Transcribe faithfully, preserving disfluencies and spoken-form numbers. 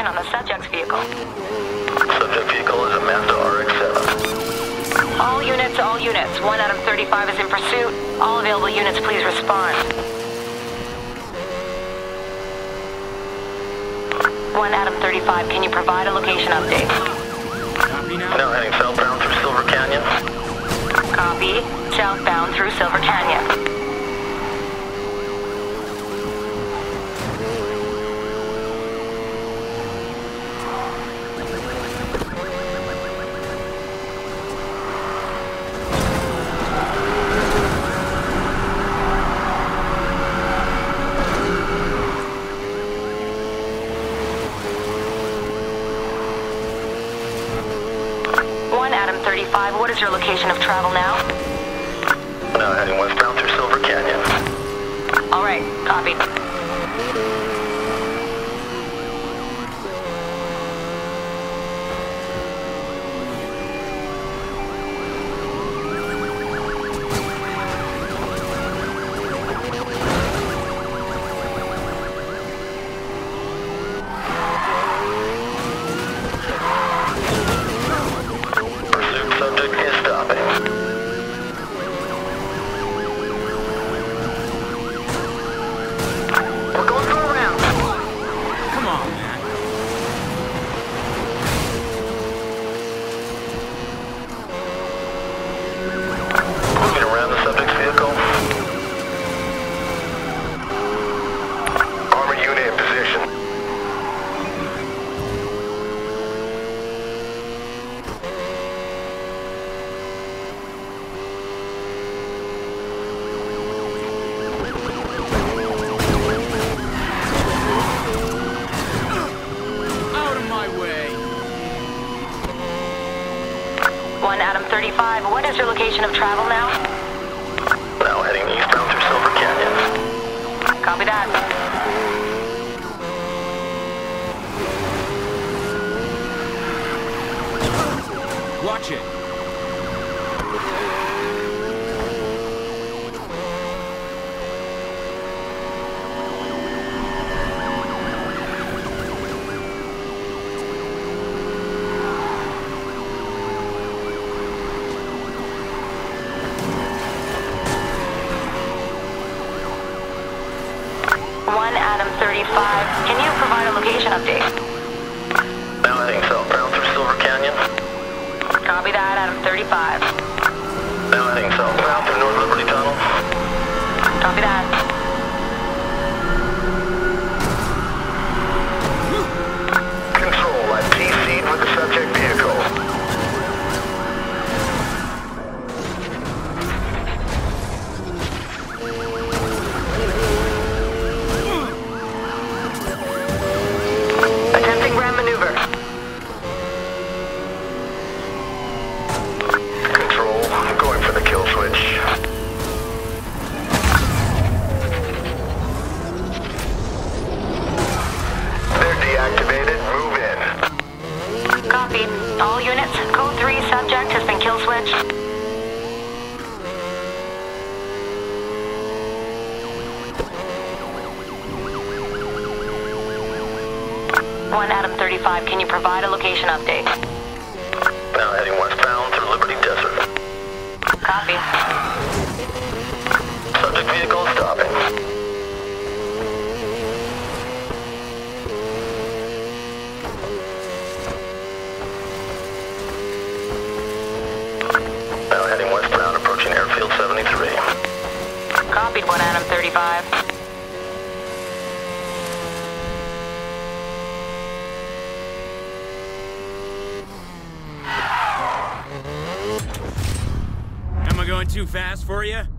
location on the subject's vehicle. Subject vehicle is a Mazda R X seven. All units, all units. one Adam thirty-five is in pursuit. All available units, please respond. one Adam thirty-five, can you provide a location update? Copy now. Now heading southbound through Silver Canyon. Copy. Southbound through Silver Canyon. one Adam thirty-five, what is your location of travel now? Now heading westbound through Silver Canyon. All right, copy. Pursuit subject is stopping. We're going for a round. Come on, man. Moving around the subject's vehicle. Armored unit in position. Out of my way. one Adam thirty-five, what is your location of travel now? Now heading eastbound through Silver Canyon. Copy that. Watch it. one Adam thirty-five, can you provide a location update? Now heading southbound through Silver Canyon. Copy that, Adam thirty-five. Now heading southbound through North Liberty Tunnel. Copy that. Control, I've P C'd with the subject vehicle. Attempting ground maneuver. Control, I'm going for the kill switch. They're deactivated. Move in. Copy. All units, code three subject has been kill switched. one Adam thirty-five, can you provide a location update? Now heading westbound through Liberty Desert. Copy. Subject vehicle stopping. Now heading westbound, approaching Airfield seventy-three. Copied, one Adam thirty-five. Am I going too fast for you?